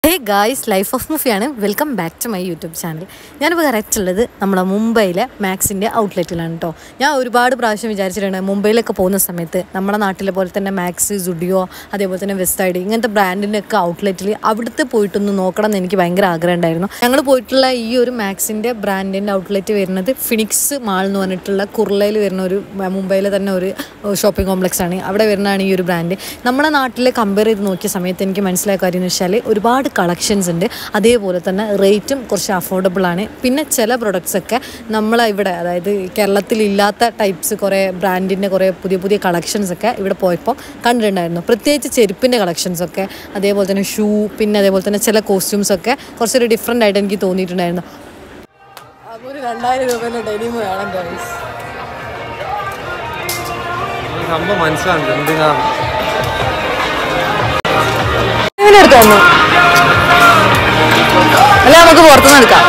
Hey guys, Life of Movie ആണ്. Welcome back to my YouTube channel. ഞാനിപ്പോൾ correct ഉള്ളത് നമ്മുടെ മുംബൈയിലെ മാക്സിൻ്റെ ഔട്ട്ലെറ്റിലാണ് കേട്ടോ. ഞാൻ ഒരുപാട് പ്രാവശ്യം വിചാരിച്ചിട്ടുണ്ട് മുംബൈയിലൊക്കെ പോകുന്ന സമയത്ത് നമ്മുടെ നാട്ടിലെ പോലെ തന്നെ മാക്സ്, സുഡിയോ, അതേപോലെ തന്നെ വെസ്റ്റ് ഐഡി ഇങ്ങനത്തെ ബ്രാൻഡിൻ്റെ ഒക്കെ ഔട്ട്ലെറ്റിൽ അവിടുത്തെ പോയിട്ടൊന്ന് നോക്കണം എന്ന് എനിക്ക് ഭയങ്കര ആഗ്രഹം ഉണ്ടായിരുന്നു. ഞങ്ങൾ പോയിട്ടുള്ള ഈ ഒരു മാക്സിൻ്റെ ബ്രാൻഡിൻ്റെ ഔട്ട്ലെറ്റ് വരുന്നത് ഫിനിക്സ് മാൾ എന്ന് പറഞ്ഞിട്ടുള്ള കുർളയിൽ വരുന്ന ഒരു മുംബൈയിലെ തന്നെ ഒരു ഷോപ്പിംഗ് കോംപ്ലക്സ് ആണ്. അവിടെ വരുന്നതാണ് ഈ ഒരു ബ്രാൻഡ്. നമ്മുടെ നാട്ടിൽ കമ്പയർ ചെയ്ത് നോക്കിയ സമയത്ത് എനിക്ക് മനസ്സിലായ കാര്യം എന്ന് വെച്ചാൽ ഒരുപാട് കളക്ഷൻസ് ഉണ്ട്. അതേപോലെ തന്നെ റേറ്റും കുറച്ച് അഫോർഡബിൾ ആണ്. പിന്നെ ചില പ്രൊഡക്ട്സൊക്കെ നമ്മളിവിടെ അതായത് കേരളത്തിലില്ലാത്ത ടൈപ്സ് കുറേ ബ്രാൻഡിൻ്റെ കുറേ പുതിയ പുതിയ കളക്ഷൻസൊക്കെ ഇവിടെ പോയപ്പോൾ കണ്ടിട്ടുണ്ടായിരുന്നു. പ്രത്യേകിച്ച് ചെരുപ്പിൻ്റെ കളക്ഷൻസൊക്കെ, അതേപോലെ തന്നെ ഷൂ, പിന്നെ അതേപോലെ തന്നെ ചില കോസ്റ്റ്യൂംസൊക്കെ കുറച്ചൊരു ഡിഫറെൻ്റ് ആയിട്ട് എനിക്ക് തോന്നിയിട്ടുണ്ടായിരുന്നു. അപ്പോൾ ഒരു 2000 രൂപേൻ്റെ ഡെനിം വേണം ഗൈസ്. എങ്ങനെ എടുത്തോന്നു അല്ല, നമുക്ക് പുറത്തുനിന്ന് എടുക്കാം.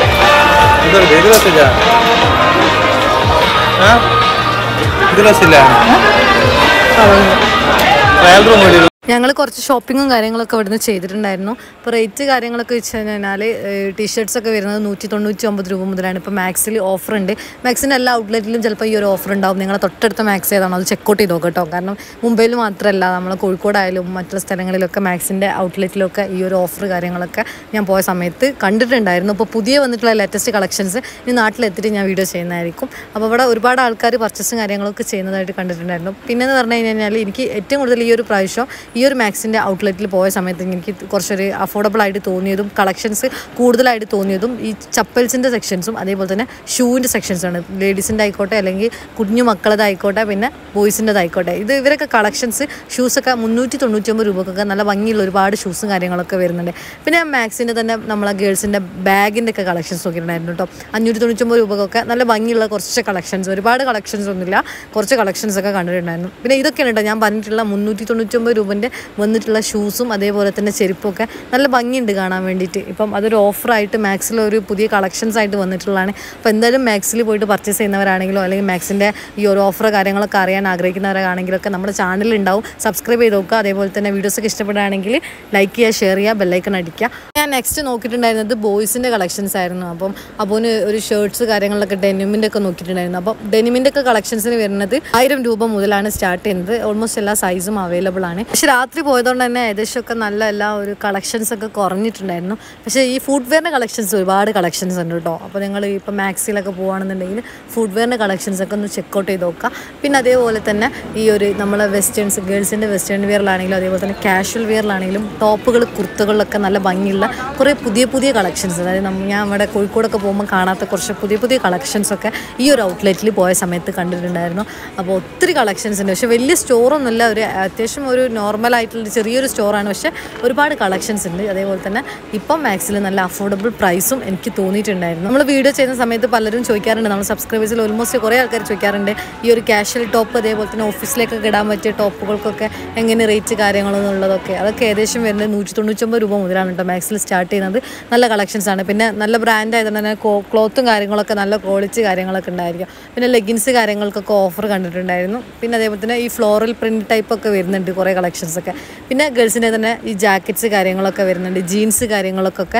ഞങ്ങൾ കുറച്ച് ഷോപ്പിങ്ങും കാര്യങ്ങളൊക്കെ ഇവിടുന്ന് ചെയ്തിട്ടുണ്ടായിരുന്നു. ഇപ്പോൾ റേറ്റ് കാര്യങ്ങളൊക്കെ വെച്ച് കഴിഞ്ഞാൽ ടീഷർട്ട്സൊക്കെ വരുന്നത് 199 രൂപ മുതലാണ്. ഇപ്പോൾ മാക്സിൽ ഓഫർ ഉണ്ട്. മാക്സിൻ്റെ എല്ലാ ഔട്ട്ലെറ്റിലും ചിലപ്പോൾ ഈ ഒരു ഓഫർ ഉണ്ടാവും. നിങ്ങളെ തൊട്ടടുത്ത മാക്സ് ഏതാണോ അത് ചെക്കൗട്ട് ചെയ്ത് നോക്കട്ടോ. കാരണം മുംബൈയിൽ മാത്രമല്ല, നമ്മൾ കോഴിക്കോടായാലും മറ്റുള്ള സ്ഥലങ്ങളിലൊക്കെ മാക്സിൻ്റെ ഔട്ട്ലെറ്റിലൊക്കെ ഈ ഒരു ഓഫർ കാര്യങ്ങളൊക്കെ ഞാൻ പോയ സമയത്ത് കണ്ടിട്ടുണ്ടായിരുന്നു. അപ്പോൾ പുതിയ വന്നിട്ടുള്ള ലേറ്റസ്റ്റ് കളക്ഷൻസ് ഇനി നാട്ടിലെത്തിയിട്ട് ഞാൻ വീഡിയോ ചെയ്യുന്നതായിരിക്കും. അപ്പോൾ ഇവിടെ ഒരുപാട് ആൾക്കാർ പർച്ചേസും കാര്യങ്ങളൊക്കെ ചെയ്യുന്നതായിട്ട് കണ്ടിട്ടുണ്ടായിരുന്നു. പിന്നെ എന്ന് പറഞ്ഞു കഴിഞ്ഞാൽ എനിക്ക് ഏറ്റവും കൂടുതൽ ഈ ഒരു പ്രാവശ്യം ഈ ഒരു മാക്സിൻ്റെ ഔട്ട്ലെറ്റിൽ പോയ സമയത്ത് എനിക്ക് കുറച്ചൊരു അഫോർഡബിൾ ആയിട്ട് തോന്നിയതും കളക്ഷൻസ് കൂടുതലായിട്ട് തോന്നിയതും ഈ ചപ്പൽസിൻ്റെ സെക്ഷൻസും അതേപോലെ തന്നെ ഷൂവിൻ്റെ സെക്ഷൻസാണ്. ലേഡീസിൻ്റെ ആയിക്കോട്ടെ, അല്ലെങ്കിൽ കുഞ്ഞു മക്കളതായിക്കോട്ടെ, പിന്നെ ബോയ്സിൻ്റെതായിക്കോട്ടെ. ഇവരൊക്കെ കളക്ഷൻസ് ഷൂസൊക്കെ 399 രൂപക്കൊക്കെ നല്ല ഭംഗിയുള്ള ഒരുപാട് ഷൂസും കാര്യങ്ങളൊക്കെ വരുന്നുണ്ട്. പിന്നെ മാക്സിൻ്റെ തന്നെ നമ്മളെ ഗേൾസിൻ്റെ ബാഗിൻ്റെ ഒക്കെ കളക്ഷൻസ് നോക്കിയിട്ടുണ്ടായിരുന്നു കേട്ടോ. 599 രൂപക്കൊക്കെ നല്ല ഭംഗിയുള്ള കുറച്ച് കളക്ഷൻസ്, ഒരുപാട് കളക്ഷൻസ് ഒന്നുമില്ല, കുറച്ച് കളക്ഷൻസൊക്കെ കണ്ടിട്ടുണ്ടായിരുന്നു. പിന്നെ ഇതൊക്കെയാണ് കേട്ടോ ഞാൻ പറഞ്ഞിട്ടുള്ള 399 രൂപൻ്റെ വന്നിട്ടുള്ള ഷൂസും അതേപോലെ തന്നെ ചെരുപ്പൊക്കെ നല്ല ഭംഗിയുണ്ട് കാണാൻ വേണ്ടിയിട്ട്. ഇപ്പം അതൊരു ഓഫറായിട്ട് മാക്സിലൊരു പുതിയ കളക്ഷൻസ് ആയിട്ട് വന്നിട്ടുള്ളതാണ്. അപ്പോൾ എന്തായാലും മാക്സിൽ പോയിട്ട് പർച്ചേസ് ചെയ്യുന്നവരാണെങ്കിലോ അല്ലെങ്കിൽ മാക്സിൻ്റെ ഈ ഒരു ഓഫർ കാര്യങ്ങളൊക്കെ അറിയാൻ ആഗ്രഹിക്കുന്നവരാണെങ്കിലൊക്കെ നമ്മുടെ ചാനലുണ്ടാവും, സബ്സ്ക്രൈബ് ചെയ്ത് നോക്കുക. അതേപോലെ തന്നെ വീഡിയോസൊക്കെ ഇഷ്ടപ്പെടുകയാണെങ്കിൽ ലൈക്ക് ചെയ്യുക, ഷെയർ ചെയ്യുക, ബെല്ലൈക്കൺ അടിക്കുക. ഞാൻ നെക്സ്റ്റ് നോക്കിയിട്ടുണ്ടായിരുന്നത് ബോയ്സിൻ്റെ കളക്ഷൻസ് ആയിരുന്നു. അപ്പം അതിന് ഒരു ഷർട്ട്സ് കാര്യങ്ങളിലൊക്കെ ഡെനിമിൻ്റെ ഒക്കെ നോക്കിയിട്ടുണ്ടായിരുന്നു. അപ്പം ഡെനിമിൻ്റെ ഒക്കെ കളക്ഷൻസിന് വരുന്നത് 1000 രൂപ മുതലാണ് സ്റ്റാർട്ട് ചെയ്യുന്നത്. ഓൾമോസ്റ്റ് എല്ലാ സൈസും അവൈലബിൾ ആണ്. പക്ഷെ രാത്രി പോയതുകൊണ്ട് തന്നെ ഏകദേശമൊക്കെ നല്ല എല്ലാ ഒരു കളക്ഷൻസൊക്കെ കുറഞ്ഞിട്ടുണ്ടായിരുന്നു. പക്ഷേ ഈ ഫുഡ്വെയറിൻ്റെ കളക്ഷൻസ് ഒരുപാട് കളക്ഷൻസ് ഉണ്ട് കേട്ടോ. അപ്പോൾ നിങ്ങൾ ഇപ്പോൾ മാക്സിലൊക്കെ പോകുകയാണെന്നുണ്ടെങ്കിൽ ഫുഡ്വെയറിൻ്റെ കളക്ഷൻസൊക്കെ ഒന്ന് ചെക്കൗട്ട് ചെയ്ത് നോക്കുക. പിന്നെ അതേപോലെ തന്നെ ഈ ഒരു നമ്മളെ വെസ്റ്റേൺസ്, ഗേൾസിൻ്റെ വെസ്റ്റേൺ വെയറിലാണെങ്കിലും അതേപോലെ തന്നെ കാഷ്വൽ വെയറിലാണെങ്കിലും ടോപ്പുകൾ, കുർത്തകളിലൊക്കെ നല്ല ഭംഗിയുള്ള കുറേ പുതിയ പുതിയ കളക്ഷൻസ്, അതായത് ഞാൻ ഇവിടെ കോഴിക്കോടൊക്കെ പോകുമ്പോൾ കാണാത്ത കുറച്ച് പുതിയ പുതിയ കളക്ഷൻസൊക്കെ ഈ ഒരു ഔട്ട്ലെറ്റിൽ പോയ സമയത്ത് കണ്ടിട്ടുണ്ടായിരുന്നു. അപ്പോൾ ഒത്തിരി കളക്ഷൻസ് ഉണ്ട്. പക്ഷേ വലിയ സ്റ്റോറൊന്നുമില്ല, ഒരു അത്യാവശ്യം ഒരു നോർമലായിട്ടുള്ള ചെറിയൊരു സ്റ്റോറാണ്. പക്ഷേ ഒരുപാട് കളക്ഷൻസ് ഉണ്ട്. അതേപോലെ തന്നെ ഇപ്പം മാക്സിൽ നല്ല അഫോർഡബിൾ പ്രൈസും എനിക്ക് തോന്നിയിട്ടുണ്ടായിരുന്നു. നമ്മൾ വീഡിയോ ചെയ്യുന്ന സമയത്ത് പലരും ചോദിക്കാറുണ്ട്, നമ്മൾ സബ്സ്ക്രൈബേഴ്സിൽ ഓൾമോസ്റ്റ് കുറേ ആൾക്കാർ ചോദിക്കാറുണ്ട് ഈ ഒരു കാഷ്വൽ ടോപ്പ് അതേപോലെ തന്നെ ഓഫീസിലേക്കൊക്കെ ഇടാൻ പറ്റിയ ടോപ്പുകൾക്കൊക്കെ എങ്ങനെ റേറ്റ് കാര്യങ്ങളെന്നുള്ളതൊക്കെ. അതൊക്കെ ഏകദേശം വരുന്നത് 199 രൂപ മുതലാണ് കേട്ടോ മാക്സിൽ സ്റ്റാർട്ട് ചെയ്യുന്നത്. നല്ല കളക്ഷൻസ് ആണ്. പിന്നെ നല്ല ബ്രാൻഡ് ആയതുകൊണ്ട് തന്നെ ക്ലോത്തും കാര്യങ്ങളൊക്കെ നല്ല ക്വാളിറ്റി കാര്യങ്ങളൊക്കെ ഉണ്ടായിരിക്കും. പിന്നെ ലെഗിൻസ് കാര്യങ്ങൾക്കൊക്കെ ഓഫർ കണ്ടിട്ടുണ്ടായിരുന്നു. പിന്നെ അതേപോലെ തന്നെ ഈ ഫ്ലോറൽ പ്രിൻറ്റ് ടൈപ്പൊക്കെ വരുന്നുണ്ട് കുറേ കളക്ഷൻസൊക്കെ. പിന്നെ ഗേൾസിൻ്റെ തന്നെ ഈ ജാക്കറ്റ്സ് കാര്യങ്ങളൊക്കെ വരുന്നുണ്ട്. ജീൻസ് കാര്യങ്ങളൊക്കെ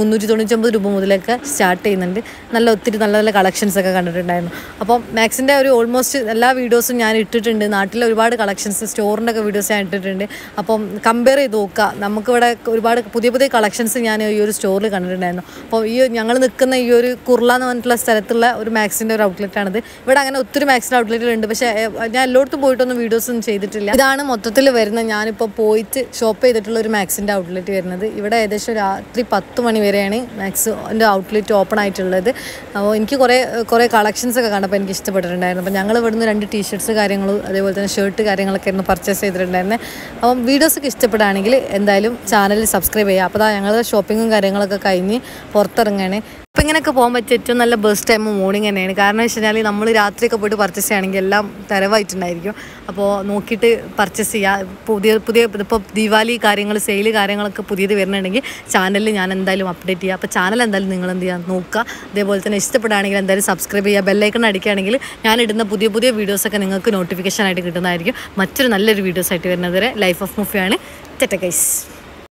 399 രൂപ മുതലൊക്കെ സ്റ്റാർട്ട് ചെയ്യുന്നുണ്ട്. ഒത്തിരി നല്ല നല്ല കളക്ഷൻസൊക്കെ കണ്ടിട്ടുണ്ടായിരുന്നു. അപ്പം മാക്സിൻ്റെ ഒരു ഓൾമോസ്റ്റ് എല്ലാ വീഡിയോസും ഞാൻ ഇട്ടിട്ടുണ്ട്. നാട്ടിലെ ഒരുപാട് കളക്ഷൻസ് സ്റ്റോറിൻ്റെ ഒക്കെ വീഡിയോസ് ഞാൻ ഇട്ടിട്ടുണ്ട്. അപ്പം കമ്പയർ ചെയ്ത് നോക്കുക. നമുക്കിവിടെ ഒരുപാട് പുതിയ പുതിയ കളക്ഷൻസ് ഞാൻ ഈ ഒരു സ്റ്റോറിൽ കണ്ടിട്ടുണ്ടായിരുന്നു. അപ്പോൾ ഈ ഞങ്ങൾ നിൽക്കുന്ന ഈ ഒരു കുർള എന്ന് പറഞ്ഞിട്ടുള്ള സ്ഥലത്തുള്ള ഒരു മാക്സിൻ്റെ ഒരു ഔട്ട്ലെറ്റാണിത്. ഇവിടെ അങ്ങനെ ഒത്തിരി മാക്സിൻ്റെ ഔട്ട്ലെറ്റുകളുണ്ട്. പക്ഷേ ഞാൻ എല്ലായിടത്തും പോയിട്ടൊന്നും വീഡിയോസൊന്നും ചെയ്തിട്ടില്ല. ഇതാണ് മൊത്തത്തിൽ വരുന്ന ഞാനിപ്പോൾ പോയിട്ട് ഷോപ്പ് ചെയ്തിട്ടുള്ള ഒരു മാക്സിൻ്റെ ഔട്ട്ലെറ്റ് വരുന്നത്. ഇവിടെ ഏകദേശം രാത്രി 10 മണി വരെയാണ് മാക്സിൻ്റെ ഔട്ട്ലെറ്റ് ഓപ്പൺ ആയിട്ടുള്ളത്. അപ്പോൾ എനിക്ക് കുറേ കളക്ഷൻസൊക്കെ കണ്ടപ്പോൾ എനിക്ക് ഇഷ്ടപ്പെട്ടിട്ടുണ്ടായിരുന്നു. അപ്പോൾ ഞങ്ങൾ ഇവിടുന്ന് 2 ടീഷർട്ട്സ് കാര്യങ്ങളും അതേപോലെ തന്നെ ഷർട്ട് കാര്യങ്ങളൊക്കെ ആയിരുന്നു പർച്ചേസ് ചെയ്തിട്ടുണ്ടായിരുന്നത്. അപ്പം വീഡിയോസൊക്കെ ഇഷ്ടപ്പെടുകയാണെങ്കിൽ എന്തായാലും ചാനൽ സബ്സ്ക്രൈബ് ചെയ്യുക. അപ്പോൾ ഞങ്ങൾ ഷോപ്പിങ്ങും കാര്യങ്ങളൊക്കെ കഴിഞ്ഞ് പുറത്തിറങ്ങുകയാണ്. അപ്പോൾ ഇങ്ങനെയൊക്കെ പോകാൻ പറ്റിയ ഏറ്റവും നല്ല ബെസ്റ്റ് ടൈം മോർണിംഗ് തന്നെയാണ്. കാരണം വെച്ച് കഴിഞ്ഞാൽ നമ്മൾ രാത്രിയൊക്കെ പോയിട്ട് പർച്ചേസ് ചെയ്യുകയാണെങ്കിൽ എല്ലാം തരവായിട്ടുണ്ടായിരിക്കും. അപ്പോൾ നോക്കിയിട്ട് പർച്ചേസ് ചെയ്യുക. പുതിയ ഇപ്പോൾ ദിവാലി കാര്യങ്ങൾ, സെയിൽ കാര്യങ്ങളൊക്കെ പുതിയത് വരുന്നുണ്ടെങ്കിൽ ചാനലിൽ ഞാൻ എന്തായാലും അപ്ഡേറ്റ് ചെയ്യുക. അപ്പോൾ ചാനൽ എന്തായാലും നിങ്ങൾ എന്ത് ചെയ്യുക നോക്കുക. അതേപോലെ തന്നെ ഇഷ്ടപ്പെടുകയാണെങ്കിൽ എന്തായാലും സബ്സ്ക്രൈബ് ചെയ്യുക. ബെല്ലൈക്കൺ അടിക്കുകയാണെങ്കിൽ ഞാനിടുന്ന പുതിയ പുതിയ വീഡിയോസൊക്കെ നിങ്ങൾക്ക് നോട്ടിഫിക്കേഷൻ ആയിട്ട് കിട്ടുന്നതായിരിക്കും. മറ്റൊരു നല്ലൊരു വീഡിയോസ് ആയിട്ട് വരുന്നത് വരെ ലൈഫ് ഓഫ് മൂഫിയാണ്. Tata guys.